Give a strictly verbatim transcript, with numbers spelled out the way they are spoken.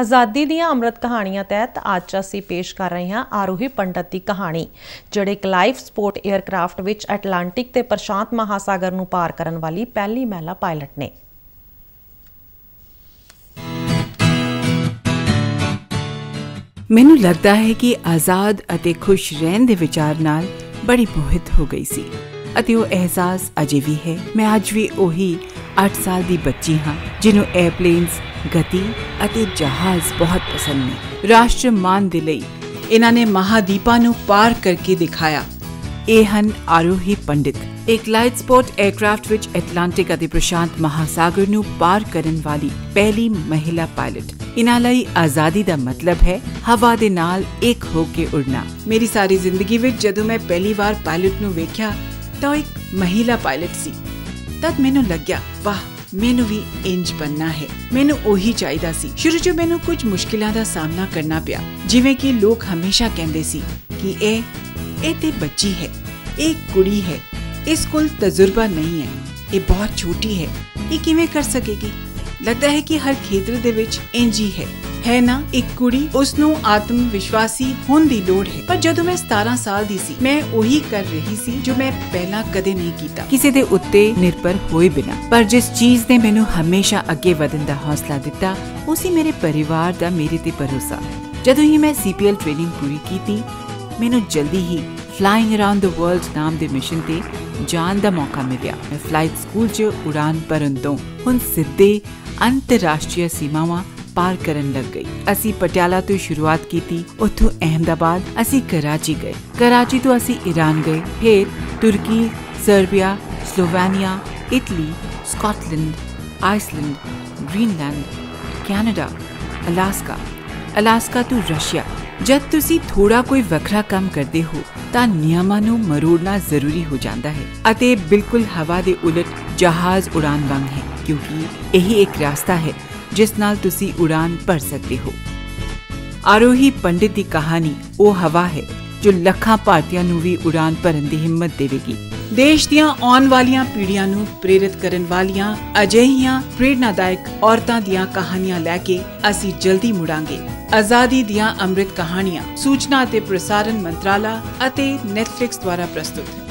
आज़ादी दीआं अमृत कहानियां तहत अज असीं पेश कर रहे हैं आरोही पंडित की कहानी, जिहड़े एक लाइफ सपोर्ट एयरक्राफ्ट विच एटलांटिक ते प्रशांत महासागर नूं पार करन वाली पहली महिला पायलट ने। मैनूं लगदा है कि आज़ाद अते खुश रहण दे विचार नाल बड़ी मोहित हो गई सी अते वो एहसास अजे भी है। मैं अज भी ओही अठ साल दी बच्ची हाँ जिन्हों एयरप्लेन्स, गति अते जहाज बहुत पसंद ने। राष्ट्र मान दे लई इन्हां ने महादीपां नूं पार करके दिखाया। ਇਹ ਹਨ ਆਰੋਹੀ ਪੰਡਿਤ, ਇੱਕ ਲਾਈਟ ਸਪੋਰਟ 에ਅਰਕ੍ਰਾਫਟ ਵਿੱਚ ਐਟਲਾਂਟਿਕ ਅਤੇ ਪ੍ਰਸ਼ਾਂਤ ਮਹਾਸਾਗਰ ਨੂੰ ਪਾਰ ਕਰਨ ਵਾਲੀ ਪਹਿਲੀ ਮਹਿਲਾ ਪਾਇਲਟ। ਇਨ੍ਹਾਂ ਲਈ ਆਜ਼ਾਦੀ ਦਾ ਮਤਲਬ ਹੈ ਹਵਾ ਦੇ ਨਾਲ ਇੱਕ ਹੋ ਕੇ ਉੜਨਾ। ਮੇਰੀ ਸਾਰੀ ਜ਼ਿੰਦਗੀ ਵਿੱਚ ਜਦੋਂ ਮੈਂ ਪਹਿਲੀ ਵਾਰ ਪਾਇਲਟ ਨੂੰ ਵੇਖਿਆ ਤਾਂ ਉਹ ਇੱਕ ਮਹਿਲਾ ਪਾਇਲਟ ਸੀ। ਤਦ ਮੈਨੂੰ ਲੱਗਿਆ, ਵਾਹ, ਮੈਨੂੰ ਵੀ ਇੰਜ ਬਣਨਾ ਹੈ, ਮੈਨੂੰ ਉਹੀ ਚਾਹੀਦਾ ਸੀ। ਸ਼ੁਰੂ 'ਚ ਮੈਨੂੰ ਕੁਝ ਮੁਸ਼ਕਿਲਾਂ ਦਾ ਸਾਹਮਣਾ ਕਰਨਾ ਪਿਆ, ਜਿਵੇਂ ਕਿ ਲੋਕ ਹਮੇਸ਼ਾ ਕਹਿੰਦੇ ਸੀ ਕਿ ਇਹ ਇਹ ਤੇ ਬੱਚੀ ਹੈ, ਇਹ ਕੁੜੀ ਹੈ, ਇਸ ਕੋਲ ਤਜਰਬਾ ਨਹੀਂ ਹੈ, ਇਹ ਬਹੁਤ ਛੋਟੀ ਹੈ, ਇਹ ਕਿਵੇਂ ਕਰ ਸਕੇਗੀ। ਲੱਗਦਾ ਹੈ ਕਿ ਹਰ ਖੇਤਰ ਦੇ ਵਿੱਚ ਇੰਜ ਹੀ ਹੈ ਹੈ ਨਾ। ਇੱਕ ਕੁੜੀ, ਉਸ ਨੂੰ ਆਤਮ ਵਿਸ਼ਵਾਸੀ ਹੋਣ ਦੀ ਲੋੜ ਹੈ। ਪਰ ਜਦੋਂ ਮੈਂ ਸਤਾਰਾਂ ਸਾਲ ਦੀ ਸੀ, ਮੈਂ ਉਹੀ ਕਰ ਰਹੀ ਸੀ ਜੋ ਮੈਂ ਪਹਿਲਾਂ ਕਦੇ ਨਹੀਂ ਕੀਤਾ, ਕਿਸੇ ਦੇ ਉੱਤੇ ਨਿਰਭਰ ਹੋਏ ਬਿਨਾਂ। ਪਰ ਜਿਸ ਚੀਜ਼ ਨੇ ਮੈਨੂੰ ਹਮੇਸ਼ਾ ਅੱਗੇ ਵਧਣ ਦਾ ਹੌਸਲਾ ਦਿੱਤਾ, ਉਹ ਸੀ ਮੇਰੇ ਪਰਿਵਾਰ ਦਾ ਮੇਰੇ ਤੇ ਭਰੋਸਾ। ਜਦੋਂ ਹੀ ਮੈਂ ਸੀ ਪੀ ਐਲ ਟ੍ਰੇਨਿੰਗ ਪੂਰੀ ਕੀਤੀ, ਮੈਨੂੰ ਜਲਦੀ ਹੀ ਫਲਾਈਂਗ ਅਰਾਊਂਡ ਦ ਵਰਲਡ ਨਾਮ ਦੇ ਮਿਸ਼ਨ ਤੇ ਜਾਣ ਦਾ ਮੌਕਾ ਮਿਲਿਆ। ਮੈਂ ਫਲਾਈਟ ਸਕੂਲ 'ਚ ਉਡਾਨ ਭਰਨ ਤੋਂ ਹੁਣ ਸਿੱਧੇ ਅੰਤਰਰਾਸ਼ਟਰੀ ਸੀਮਾਵਾਂ ਪਾਰ ਕਰਨ ਲੱਗ ਗਈ। ਅਸੀਂ ਪਟਿਆਲਾ ਤੋਂ ਸ਼ੁਰੂਆਤ ਕੀਤੀ, ਉੱਥੋਂ ਅਹਿਮਦਾਬਾਦ, ਅਸੀਂ ਕਰਾਚੀ ਗਏ, ਕਰਾਚੀ ਤੋਂ ਅਸੀਂ ਈਰਾਨ ਗਏ, ਫਿਰ ਤੁਰਕੀ, Serbia, Slovenia, Italy, Scotland, Iceland, Greenland, Canada, Alaska, Alaska ਤੋਂ ਰਸ਼ੀਆ। ਜਦ ਤੁਸੀਂ ਥੋੜਾ ਕੋਈ ਵੱਖਰਾ ਕੰਮ ਕਰਦੇ ਹੋ ਤਾਂ ਨਿਯਮਾਂ ਨੂੰ ਮਰੋੜਨਾ ਜ਼ਰੂਰੀ ਹੋ ਜਾਂਦਾ ਹੈ ਅਤੇ ਬਿਲਕੁਲ ਹਵਾ ਦੇ ਉਲਟ ਜਹਾਜ਼ ਉਡਾਨ ਵਾਂਗ ਹੈ, ਕਿਉਂਕਿ ਇਹੀ ਇੱਕ ਰਸਤਾ ਹੈ ਜਿਸ ਨਾਲ ਤੁਸੀਂ ਉਡਾਨ ਭਰ ਸਕਦੇ ਹੋ। ਆਰੋਹੀ ਪੰਡਿਤ ਦੀ ਕਹਾਣੀ ਉਹ ਹਵਾ ਹੈ ਜੋ ਲੱਖਾਂ ਭਾਰਤੀਆਂ ਨੂੰ ਵੀ ਉਡਾਨ ਭਰਨ ਦੀ ਹਿੰਮਤ ਦੇਵੇਗੀ। ਦੇਸ਼ ਦੀਆਂ ਆਉਣ ਵਾਲੀਆਂ ਪੀੜ੍ਹੀਆਂ ਨੂੰ ਪ੍ਰੇਰਿਤ ਕਰਨ ਵਾਲੀਆਂ ਅਜਿਹੀਆਂ ਪ੍ਰੇਰਨਾਦਾਇਕ ਔਰਤਾਂ ਦੀਆਂ ਕਹਾਣੀਆਂ ਲੈ ਕੇ ਅਸੀਂ ਜਲਦੀ ਮੁੜਾਂਗੇ। ਆਜ਼ਾਦੀ ਦੀਆਂ ਅੰਮ੍ਰਿਤ ਕਹਾਣੀਆਂ, ਸੂਚਨਾ ਅਤੇ ਪ੍ਰਸਾਰਣ ਮੰਤਰਾਲਾ ਅਤੇ ਨੈਟਫਲਿਕਸ ਦੁਆਰਾ ਪ੍ਰਸਤੁਤ।